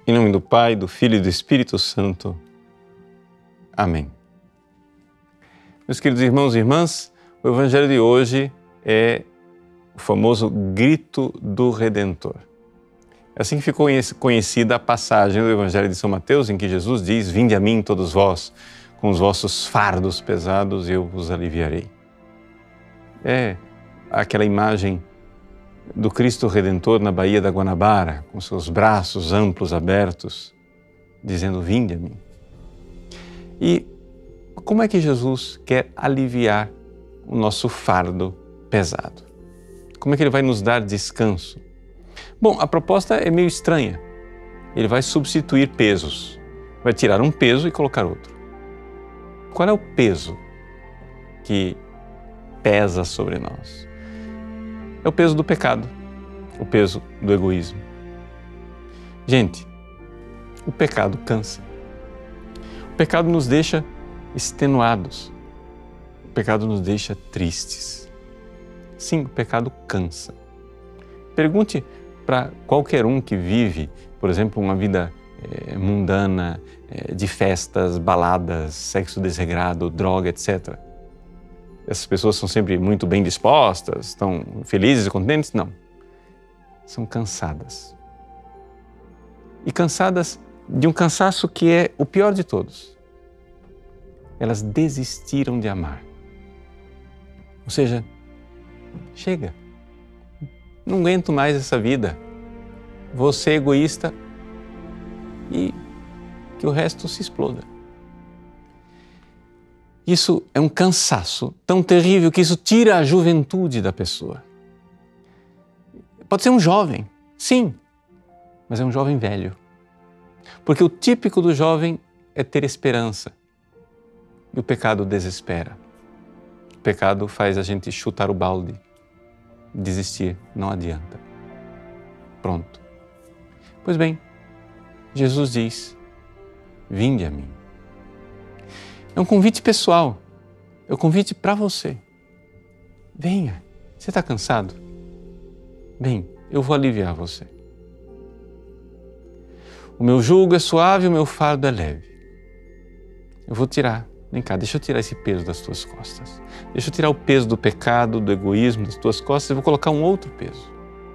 Em nome do Pai, do Filho e do Espírito Santo. Amém. Meus queridos irmãos e irmãs, o Evangelho de hoje é o famoso grito do Redentor. É assim que ficou conhecida a passagem do Evangelho de São Mateus, em que Jesus diz: "Vinde a mim todos vós, com os vossos fardos pesados, e eu vos aliviarei." É aquela imagem do Cristo Redentor na Baía da Guanabara, com seus braços amplos abertos, dizendo: "Vinde a mim." E como é que Jesus quer aliviar o nosso fardo pesado? Como é que Ele vai nos dar descanso? Bom, a proposta é meio estranha. Ele vai substituir pesos. Vai tirar um peso e colocar outro. Qual é o peso que pesa sobre nós? É o peso do pecado, o peso do egoísmo. Gente, o pecado cansa. O pecado nos deixa extenuados. O pecado nos deixa tristes. Sim, o pecado cansa. Pergunte para qualquer um que vive, por exemplo, uma vida mundana, de festas, baladas, sexo desregrado, droga, etc. Essas pessoas são sempre muito bem dispostas, estão felizes e contentes? Não. São cansadas. E cansadas de um cansaço que é o pior de todos. Elas desistiram de amar. Ou seja, chega. Não aguento mais essa vida. Vou ser egoísta e que o resto se exploda. Isso é um cansaço tão terrível que isso tira a juventude da pessoa. Pode ser um jovem, sim, mas é um jovem velho. Porque o típico do jovem é ter esperança. E o pecado desespera. O pecado faz a gente chutar o balde, desistir, não adianta. Pronto. Pois bem, Jesus diz: "Vinde a mim." É um convite pessoal, é um convite para você. Venha, você está cansado? Vem, eu vou aliviar você. O meu jugo é suave, o meu fardo é leve. Eu vou tirar, vem cá, deixa eu tirar esse peso das tuas costas. Deixa eu tirar o peso do pecado, do egoísmo das tuas costas e vou colocar um outro peso.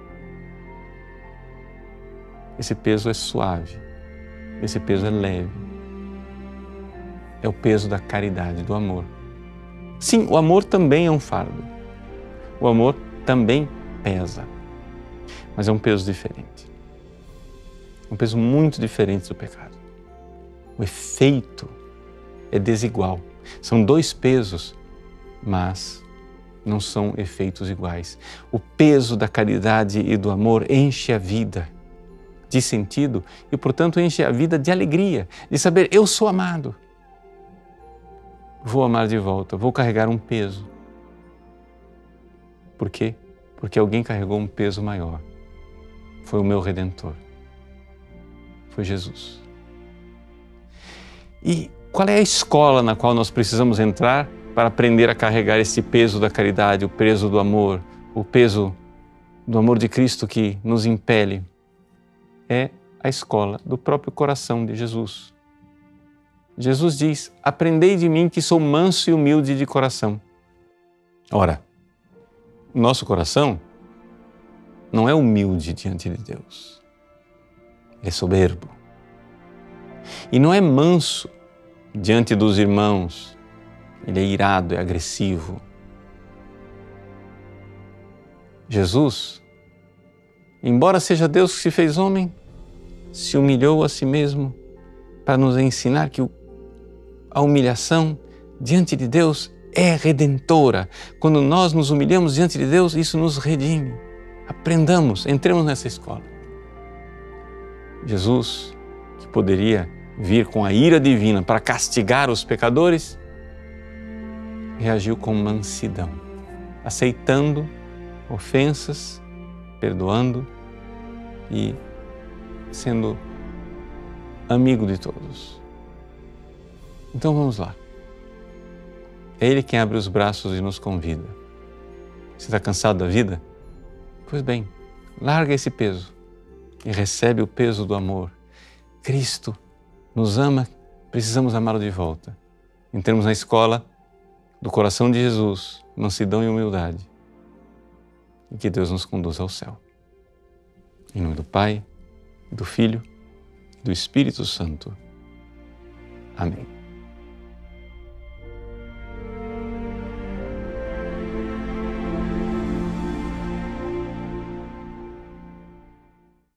Esse peso é suave, esse peso é leve. É o peso da caridade, do amor. Sim, o amor também é um fardo. O amor também pesa. Mas é um peso diferente. Um peso muito diferente do pecado. O efeito é desigual. São dois pesos, mas não são efeitos iguais. O peso da caridade e do amor enche a vida de sentido e, portanto, enche a vida de alegria, de saber: eu sou amado. Vou amar de volta, vou carregar um peso. Por quê? Porque alguém carregou um peso maior. Foi o meu Redentor. Foi Jesus. E qual é a escola na qual nós precisamos entrar para aprender a carregar esse peso da caridade, o peso do amor, o peso do amor de Cristo que nos impele? É a escola do próprio coração de Jesus. Jesus diz: "Aprendei de mim que sou manso e humilde de coração." Ora, o nosso coração não é humilde diante de Deus. Ele é soberbo. E não é manso diante dos irmãos. Ele é irado, é agressivo. Jesus, embora seja Deus que se fez homem, se humilhou a si mesmo para nos ensinar que a humilhação diante de Deus é redentora. Quando nós nos humilhamos diante de Deus, isso nos redime. Aprendamos, entremos nessa escola. Jesus, que poderia vir com a ira divina para castigar os pecadores, reagiu com mansidão, aceitando ofensas, perdoando e sendo amigo de todos. Então vamos lá. É Ele quem abre os braços e nos convida. Você está cansado da vida? Pois bem, larga esse peso e recebe o peso do amor. Cristo nos ama, precisamos amá-lo de volta. Entremos na escola do coração de Jesus, mansidão e humildade. E que Deus nos conduza ao céu. Em nome do Pai, do Filho e do Espírito Santo. Amém.